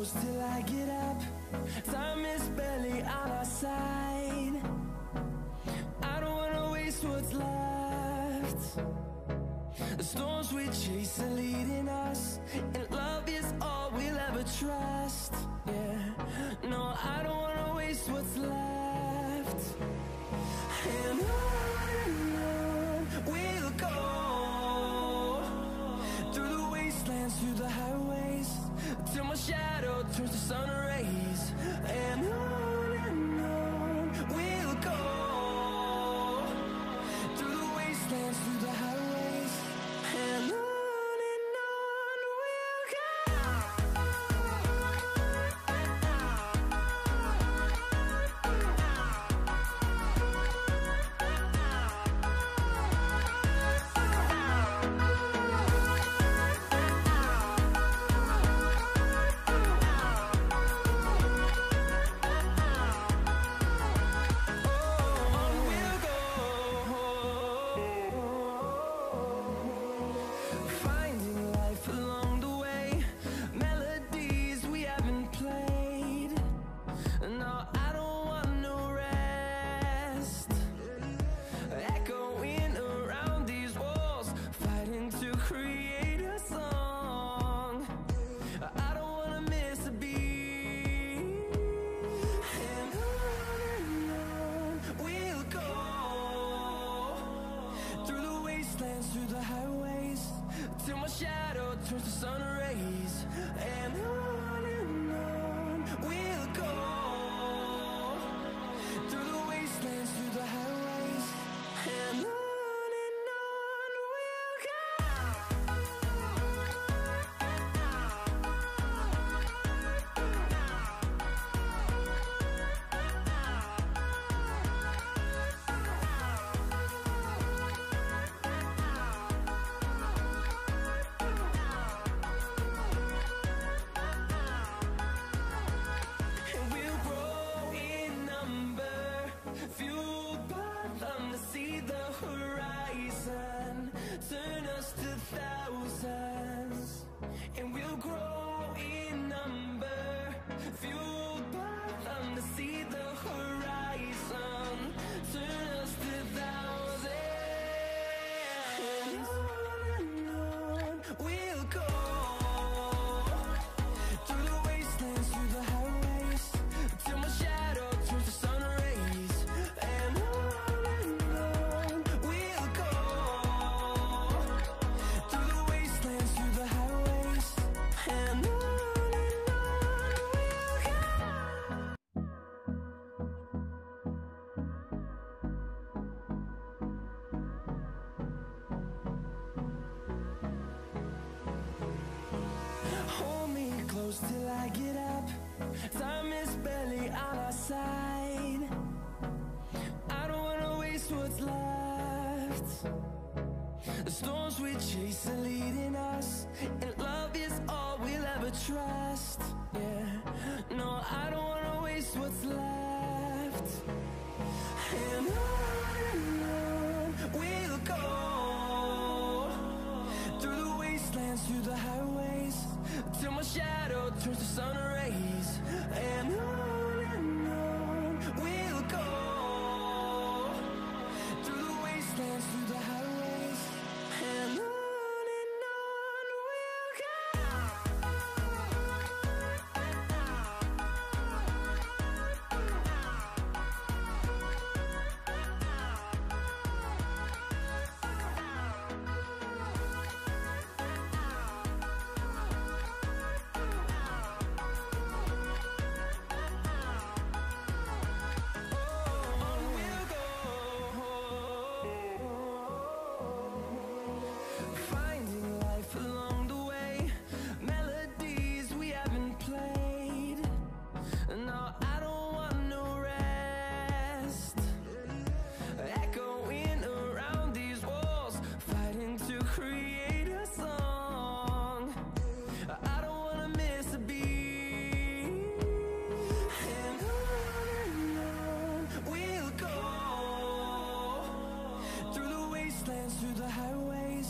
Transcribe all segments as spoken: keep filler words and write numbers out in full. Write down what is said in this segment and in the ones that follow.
close till I get up. Time is barely on our side. I don't wanna waste what's left. The storms we chase are leading us, and love is all we'll ever trust. Yeah, no, I don't wanna waste what's left. And on and on we'll go, through the wastelands, through the highways, till my shadow turns to sun rays. And on and on we'll go, through the wastelands, through the highways, and on. Through the highways, till my shadow turns to sun rays. And on and on we'll go, through the wastelands, through the highways, and on. See the horizon, turn us to thousands, and we'll grow in number, fueled by them. To see the horizon, turn us to thousands, and on and on we'll go, through the wastelands, through the highways, till my shadow turns to sun rays. And on close till I get up. Time is barely on our side. I don't wanna waste what's left. The storms we chase are leading us, and love is all we'll ever trust. Yeah, no, I don't wanna waste what's left. And on and on we'll go, through the wastelands, through the highways, till my shadow turns to sun rays. And on and on we'll go, through the wastelands, through the highways, and on.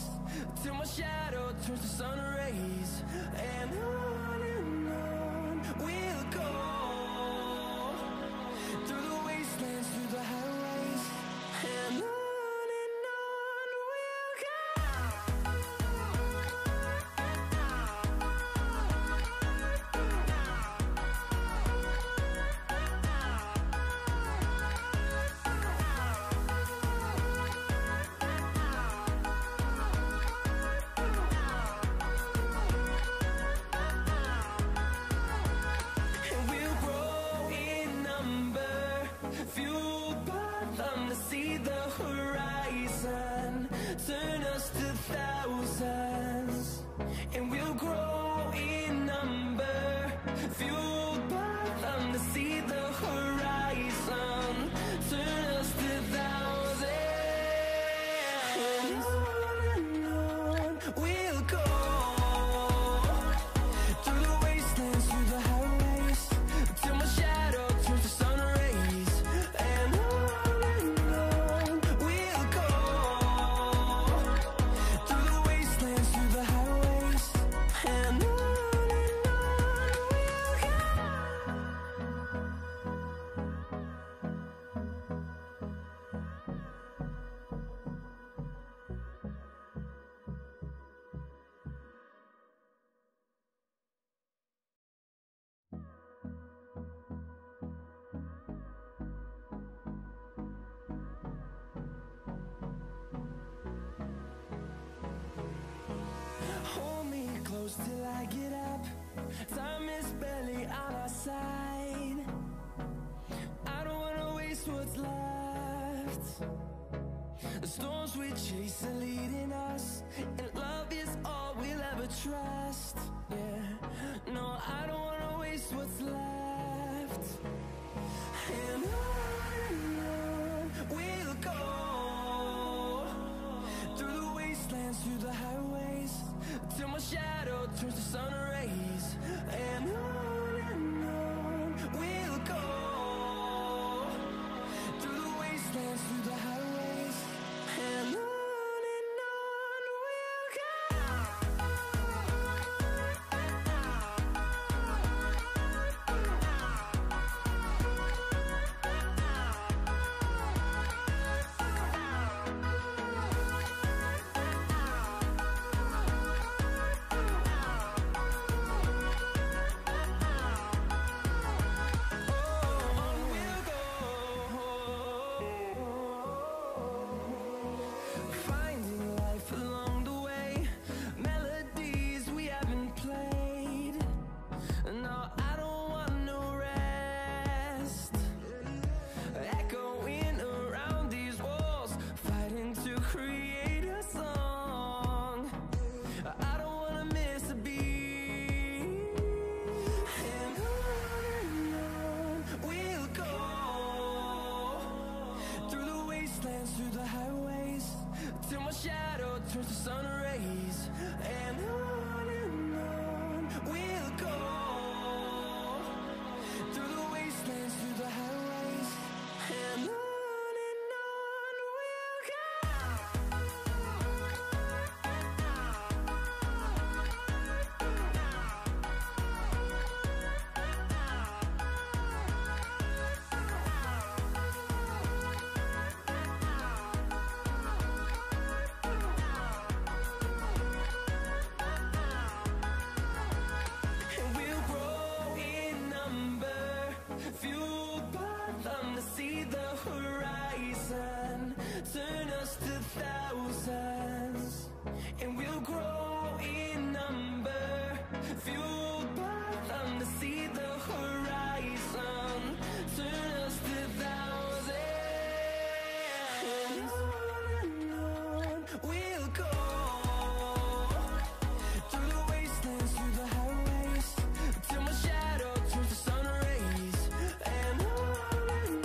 till my shadow turns to sun rays. And on and on close till I get up. Time is barely on our side. I don't wanna waste what's left. The storms we chase are leading us, and love is all we'll ever trust. Yeah, no, I don't wanna waste what's left. And on and on we'll go, through the wastelands, through the highways, till my shadow turns to sun rays. And on and on we'll go, through the wastelands, through the highways, and on. Through the highways, till my shadow turns to sun rays. And on and on we'll go, through the wastelands, through the highways, and on. See the horizon turn us to thousands, and we'll grow in number, fueled by them to see the horizon turn us to thousands. And on and on we'll go, through the wastelands, through the highways, till my shadow turns to sun rays. And on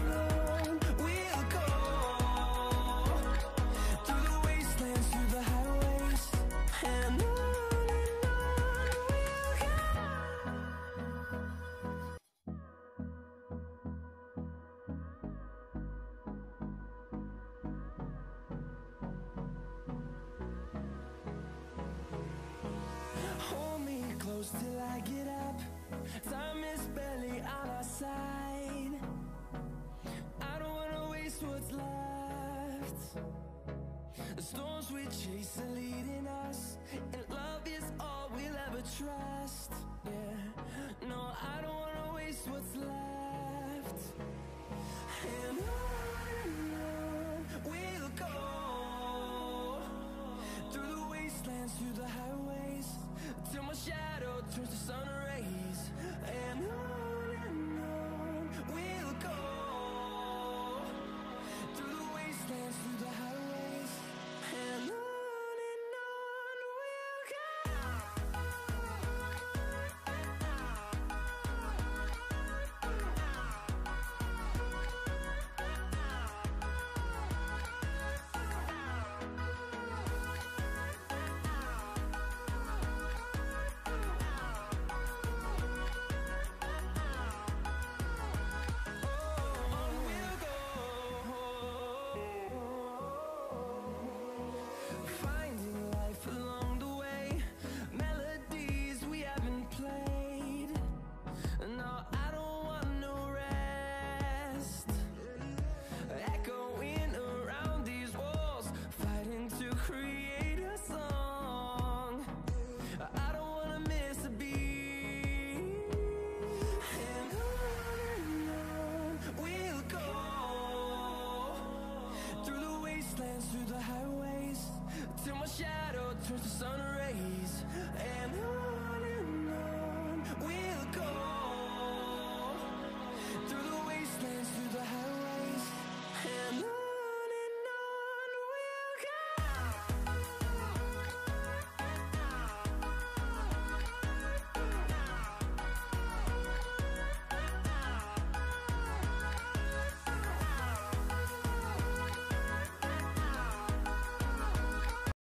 close till I get up. Time is barely on our side. I don't wanna waste what's left. The storms we chase are leading us, and love is all we'll ever trust. Yeah, no, I don't wanna waste what's left.